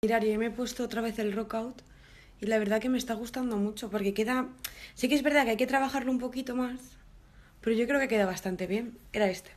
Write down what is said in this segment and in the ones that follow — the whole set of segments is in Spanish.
Mirar, yo me he puesto otra vez el Rock Out y la verdad que me está gustando mucho porque queda... Sí que es verdad que hay que trabajarlo un poquito más, pero yo creo que queda bastante bien. Era este.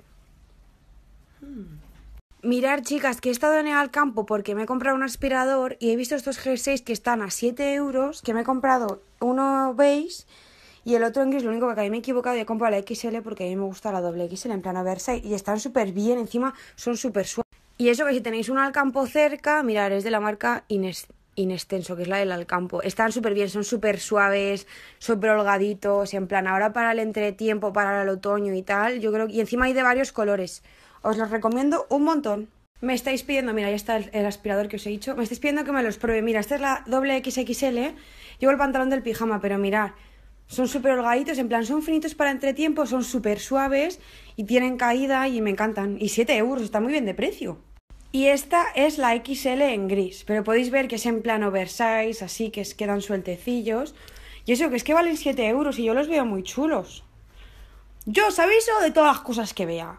Mirar, chicas, que he estado en el campo porque me he comprado un aspirador y he visto estos jerseys que están a 7 euros, que me he comprado uno beige y el otro en gris. Lo único que a mí me he equivocado y he comprado la XL porque a mí me gusta la doble XL en plan oversize y están súper bien, encima son súper suaves. Y eso que si tenéis uno al campo cerca, mirar, es de la marca Inextenso, que es la del Alcampo. Están súper bien, son súper suaves, súper holgaditos, en plan ahora para el entretiempo, para el otoño y tal, yo creo que... Y encima hay de varios colores. Os los recomiendo un montón. Me estáis pidiendo, mira, ya está el aspirador que os he dicho. Me estáis pidiendo que me los pruebe. Mira, esta es la doble XXL, ¿eh? Llevo el pantalón del pijama, pero mirad, son súper holgaditos, en plan son finitos para entretiempo, son súper suaves y tienen caída y me encantan. Y 7 euros, está muy bien de precio. Y esta es la XL en gris, pero podéis ver que es en plan oversize, así que quedan sueltecillos. Y eso, que es que valen 7 euros y yo los veo muy chulos. Yo os aviso de todas las cosas que vea.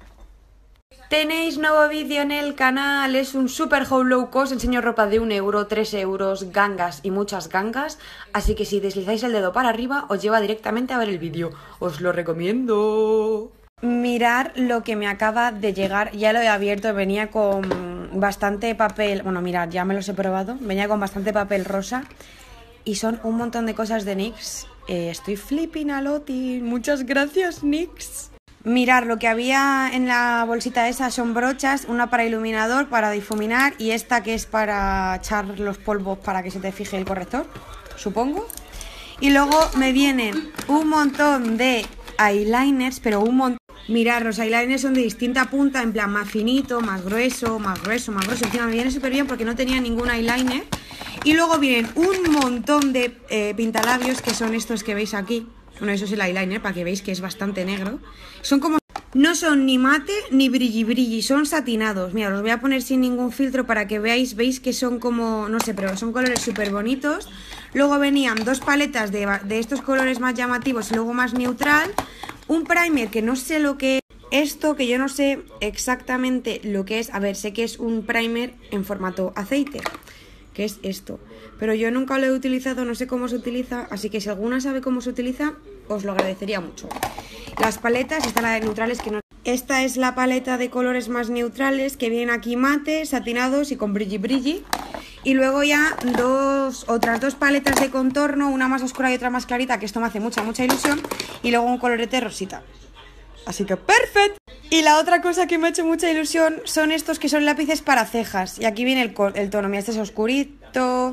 Tenéis nuevo vídeo en el canal, es un super haul low cost, enseño ropa de 1 euro, 3 euros, gangas y muchas gangas, así que si deslizáis el dedo para arriba os lleva directamente a ver el vídeo, os lo recomiendo. Mirar lo que me acaba de llegar, ya lo he abierto, venía con bastante papel, bueno mirad, ya me los he probado, venía con bastante papel rosa y son un montón de cosas de NYX, estoy flipping a Loti, muchas gracias NYX. Mirar, lo que había en la bolsita esa son brochas, una para iluminador, para difuminar y esta que es para echar los polvos para que se te fije el corrector, supongo. Y luego me vienen un montón de eyeliners, pero un montón. Mirad, los eyeliners son de distinta punta, en plan más finito, más grueso, más grueso, más grueso. Encima me viene súper bien porque no tenía ningún eyeliner. Y luego vienen un montón de pintalabios, que son estos que veis aquí. Bueno, eso es el eyeliner, para que veáis que es bastante negro. Son como... No son ni mate ni brilli brilli, son satinados. Mira, los voy a poner sin ningún filtro para que veáis. Veis que son como... No sé, pero son colores súper bonitos. Luego venían dos paletas de estos colores más llamativos y luego más neutral. Un primer que no sé lo que es. Esto que yo no sé exactamente lo que es. A ver, sé que es un primer en formato aceite, que es esto, pero yo nunca lo he utilizado, no sé cómo se utiliza, así que si alguna sabe cómo se utiliza, os lo agradecería mucho. Las paletas, esta es la de neutrales, que no... Esta es la paleta de colores más neutrales, que vienen aquí mate, satinados y con brilli brilli. Y luego ya otras dos paletas de contorno, una más oscura y otra más clarita, que esto me hace mucha ilusión. Y luego un colorete rosita. Así que perfecto. Y la otra cosa que me ha hecho mucha ilusión son estos que son lápices para cejas. Y aquí viene el tono. Mira, este es oscurito,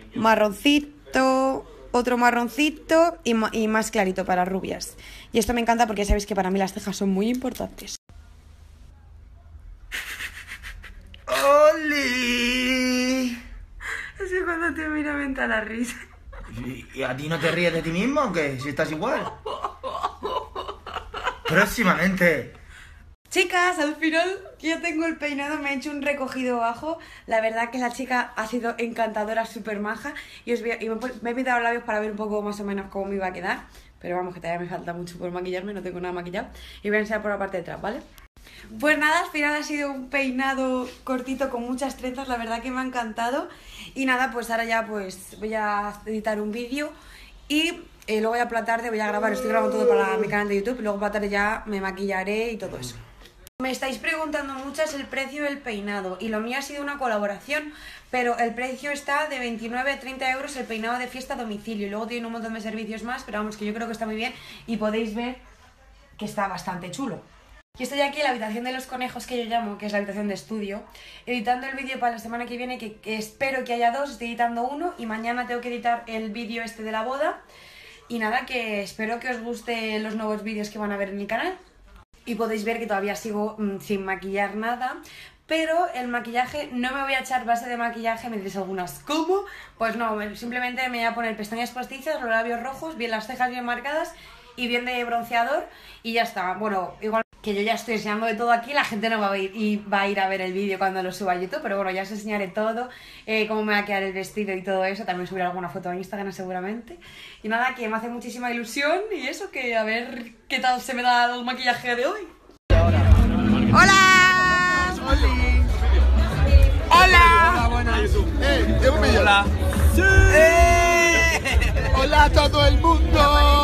marroncito, otro marroncito y más clarito para rubias. Y esto me encanta porque ya sabéis que para mí las cejas son muy importantes. ¡Oli! Es que cuando te mira me entra la risa. ¿Y a ti no te ríes de ti mismo o qué? Si estás igual. Próximamente. Chicas, al final ya tengo el peinado, me he hecho un recogido bajo. La verdad que la chica ha sido encantadora, súper maja. Y me he pintado los labios para ver un poco más o menos cómo me iba a quedar. Pero vamos, que todavía me falta mucho por maquillarme, no tengo nada maquillado. Y voy a enseñar por la parte de atrás, ¿vale? Pues nada, al final ha sido un peinado cortito con muchas trenzas, la verdad que me ha encantado. Y nada, pues ahora ya pues voy a editar un vídeo y luego ya por la tarde voy a grabar, estoy grabando todo para mi canal de YouTube y luego por la tarde ya me maquillaré y todo eso. Me estáis preguntando mucho el precio del peinado y lo mío ha sido una colaboración, pero el precio está de 29 a 30 euros el peinado de fiesta a domicilio y luego tiene un montón de servicios más, pero vamos, que yo creo que está muy bien y podéis ver que está bastante chulo. Yo estoy aquí en la habitación de los conejos, que yo llamo, que es la habitación de estudio, editando el vídeo para la semana que viene, que espero que haya 2, estoy editando 1 y mañana tengo que editar el vídeo este de la boda. Y nada, que espero que os gusten los nuevos vídeos que van a ver en mi canal. Y podéis ver que todavía sigo sin maquillar nada, pero el maquillaje, no me voy a echar base de maquillaje, me diréis algunas, ¿cómo? Pues no, simplemente me voy a poner pestañas postizas, los labios rojos, bien las cejas bien marcadas y bien de bronceador y ya está. Bueno, igual que yo ya estoy enseñando de todo aquí, la gente no va a ir y va a ir a ver el vídeo cuando lo suba a YouTube, pero bueno, ya os enseñaré todo, cómo me va a quedar el vestido y todo eso, también subiré alguna foto a Instagram seguramente. Y nada, que me hace muchísima ilusión y eso, que a ver qué tal se me da el maquillaje de hoy. ¡Hola! ¡Hola! buenas. Llevo un millón. Hola. Hola a todo el mundo.